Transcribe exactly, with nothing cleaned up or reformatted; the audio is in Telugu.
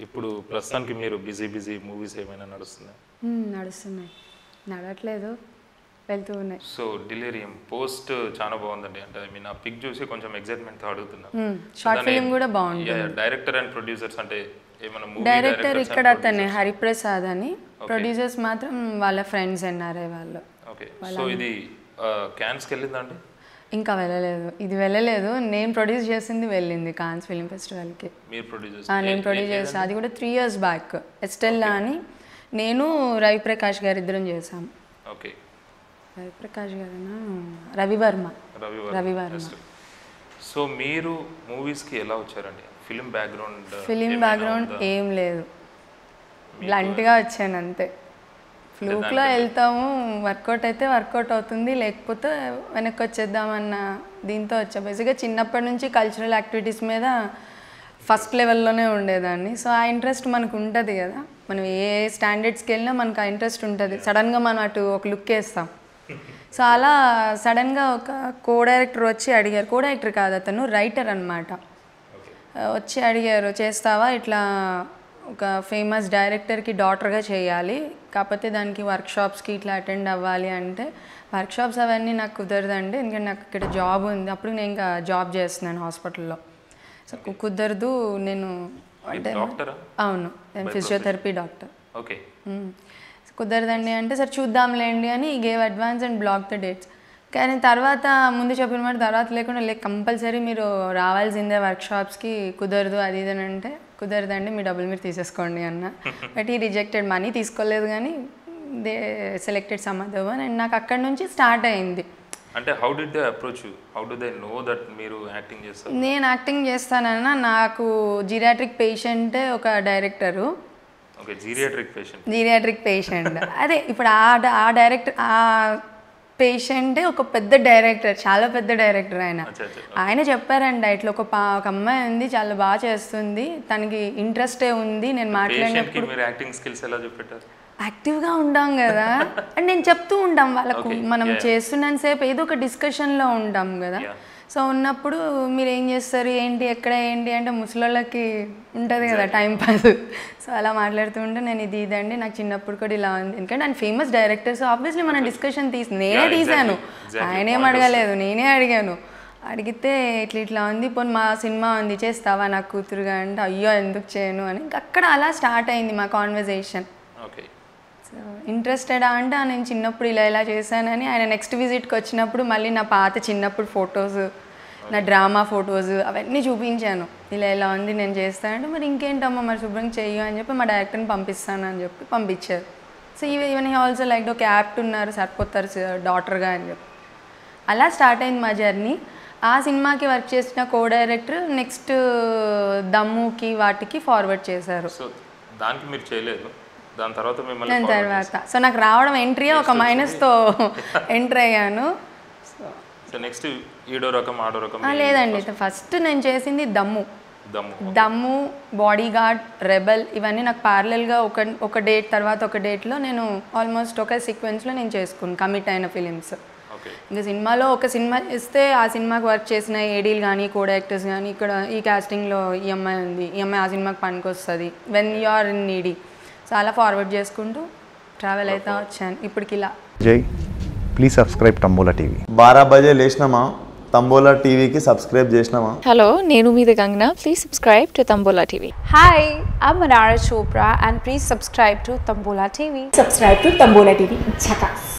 ఇప్పుడు ప్రస్తుతానికి మీరు బిజీ బిజీ మూవీస్ ఏమైనా నడుస్తున్నాయి? నడుస్తున్నాయి, నడవట్లేదు, వెళ్తూ ఉన్నాయి. సో డిలీరియం పోస్ట్ చాలా బాగుందండి. అంటే ఐ మీన్ ఆ పిక్ చూసి కొంచెం ఎక్సైట్మెంట్ తో అడుగుతున్నా. షార్ట్ ఫిల్మ్ కూడా బాగుంది. డైరెక్టర్ అండ్ ప్రొడ్యూసర్స్ అంటే ఏమైనా మూవీ డైరెక్టర్ ఇక్కడ అతనే హరిప్రసాద్ అని, ప్రొడ్యూసర్స్ మాత్రం వాళ్ళ ఫ్రెండ్స్ ఎన్ఆర్ఐ వాళ్ళు. ఓకే, సో ఇది క్యాన్స్ కి వెళ్ళిందండి? ఇంకా వెళ్ళలేదు, ఇది వెళ్ళలేదు. నేను ప్రొడ్యూస్ చేసింది వెళ్ళింది కాన్స్ ఫిల్మ్ ఫెస్టివల్కి. మీరు ప్రొడ్యూస్? నేను ప్రొడ్యూస్ చేస్తాను, అది కూడా త్రీ ఇయర్స్ బ్యాక్. ఎస్టెల్లా అని నేను రవిప్రకాష్ గారు ఇద్దరం చేసాం. ఓకే, రవిప్రకాష్ గారు రవివర్మ రవివర్మ సో మీరు మూవీస్కి ఎలా వచ్చారండి? Film background? ఫిలిం బ్యాక్గ్రౌండ్ ఏం లేదు, బ్లంట్గా వచ్చాను అంతే. ఫ్లూక్లో వెళ్తాము, వర్కౌట్ అయితే వర్కౌట్ అవుతుంది, లేకపోతే వెనక్కి వచ్చేద్దామన్న దీంతో వచ్చా. బేసిక్గా చిన్నప్పటి నుంచి కల్చరల్ యాక్టివిటీస్ మీద ఫస్ట్ లెవెల్లోనే ఉండేదాన్ని. సో ఆ ఇంట్రెస్ట్ మనకు ఉంటుంది కదా, మనం ఏ స్టాండర్డ్స్కి వెళ్ళినా మనకు ఆ ఇంట్రెస్ట్ ఉంటుంది. సడన్గా మనం అటు ఒక లుక్ వేస్తాం. సో అలా సడన్గా ఒక కో డైరెక్టర్ వచ్చి అడిగారు, కో డైరెక్టర్ కాదు అతను రైటర్ అనమాట, వచ్చి అడిగారు చేస్తావా ఇట్లా ఒక ఫేమస్ డైరెక్టర్కి డాటర్గా చేయాలి, కాకపోతే దానికి వర్క్షాప్స్కి ఇట్లా అటెండ్ అవ్వాలి అంటే, వర్క్షాప్స్ అవన్నీ నాకు కుదరదండి ఎందుకంటే నాకు ఇక్కడ జాబ్ ఉంది. అప్పుడు నేను ఇంకా జాబ్ చేస్తున్నాను హాస్పిటల్లో. సో కుదరదు, నేను అంటే అవును నేను ఫిజియోథెరపీ డాక్టర్. ఓకే, కుదరదండి అంటే సరే చూద్దాంలేండి అని gave advance and block the dates. కానీ తర్వాత ముందు చెప్పిన మాట తర్వాత లేకుండా లేక కంపల్సరీ మీరు రావాల్సిందే వర్క్షాప్స్కి, కుదరదు అది ఇది అని అంటే, కుదరదండి మీ డబ్బులు మీరు తీసేసుకోండి అన్న. బట్ ఈ రిజెక్టెడ్, మనీ తీసుకోలేదు కానీ they selected some other one. And నాకు అక్కడ నుంచి స్టార్ట్ అయింది. అంటే how did they approach you? How do they know that మీరు యాక్టింగ్ చేస్తారు? నేను యాక్టింగ్ చేస్తానన్నా నాకు జీరియాట్రిక్ పేషెంట్ ఒక director. Okay, geriatric patient. Geriatric patient అదే ఇప్పుడు ఆ ఆ డైరెక్టర్ ఆ పేషెంటే ఒక పెద్ద డైరెక్టర్, చాలా పెద్ద డైరెక్టర్ ఆయన. ఆయన చెప్పారండి ఇట్లా ఒక పా ఒక అమ్మాయి ఉంది చాలా బాగా చేస్తుంది, తనకి ఇంట్రెస్టే ఉంది. నేను మాట్లాడినప్పుడు యాక్టివ్గా ఉంటాం కదా అండ్ నేను చెప్తూ ఉంటాం వాళ్ళకు, మనం చేస్తున్నంత సేపు ఏదో ఒక డిస్కషన్లో ఉంటాం కదా. సో ఉన్నప్పుడు మీరు ఏం చేస్తారు ఏంటి ఎక్కడ ఏంటి అంటే ముసలోళ్ళకి ఉంటుంది కదా టైం పాస్. సో అలా మాట్లాడుతూ ఉంటే నేను ఇది ఇదండి నాకు చిన్నప్పుడు కూడా ఇలా ఉంది, ఎందుకంటే ఆయన ఫేమస్ డైరెక్టర్. సో ఆబ్వియస్లీ మనం డిస్కషన్ తీసి నేనే తీసాను, ఆయన ఏం అడగలేదు, నేనే అడిగాను. అడిగితే ఇట్లా ఇట్లా ఉంది, పోనీ మా సినిమా ఉంది చేస్తావా నాకు కూతురుగా అంటే, అయ్యో ఎందుకు చేయను అని. అక్కడ అలా స్టార్ట్ అయింది మా కాన్వర్జేషన్. సో ఇంట్రెస్టెడా అంటే నేను చిన్నప్పుడు ఇలా ఇలా చేశానని. ఆయన నెక్స్ట్ విజిట్కి వచ్చినప్పుడు మళ్ళీ నా పాత చిన్నప్పుడు ఫొటోస్, నా డ్రామా ఫొటోస్ అవన్నీ చూపించాను. ఇలా ఇలా ఉంది నేను చేస్తానంటే, మరి ఇంకేంటమ్మా మరి శుభ్రం చెయ్యు అని చెప్పి మా డైరెక్టర్ని పంపిస్తాను అని చెప్పి పంపించారు. సో ఇవి ఈవెన్ ఆల్సో లైక్ ఒక యాప్ట్ ఉన్నారు సరిపోతారు డాటర్గా అని చెప్పి అలా స్టార్ట్ అయింది మా జర్నీ. ఆ సినిమాకి వర్క్ చేసిన కో డైరెక్టర్ నెక్స్ట్ దమ్ముకి వాటికి ఫార్వర్డ్ చేశారు. దానికి మీరు చేయలేదు, దాని తర్వాత దాని తర్వాత సో నాకు రావడం ఎంట్రీ ఒక మైనస్తో ఎంటర్ అయ్యాను. సో నెక్స్ట్ ఈడో రకం ఆడో రకం లేదండి, ఫస్ట్ నేను చేసింది దమ్ము. దమ్ము, బాడీ గార్డ్, రెబెల్ ఇవన్నీ నాకు ప్యారలల్గా ఒక ఒక డేట్ తర్వాత ఒక డేట్లో నేను ఆల్మోస్ట్ ఒక సీక్వెన్స్లో నేను చేసుకున్నాను కమిట్ అయిన ఫిలిమ్స్. ఇంకా సినిమాలో ఒక సినిమా చేస్తే ఆ సినిమాకి వర్క్ చేసిన ఏడీలు కానీ కో డైరెక్టర్స్ కానీ ఇక్కడ ఈ కాస్టింగ్లో ఈ అమ్మాయి ఉంది, ఈ అమ్మాయి ఆ సినిమాకి పనికి వస్తుంది, when you are in needy. చాలా ఫార్వర్డ్ చేసుకుంటూ ట్రావెల్ అవుతా వచ్చాను ఇప్పటికి ఇలా. జై ప్లీజ్ సబ్స్క్రైబ్ తంబోలా టీవీ. బారా బజే లేచినామా తంబోలా టీవీకి సబ్స్క్రైబ్ చేసినామా? హలో నేను మీ Gangana, please subscribe to Tambola TV. Hi I'm Manara Chopra and please subscribe to Tambola T V. Subscribe to Tambola T V. Chakas.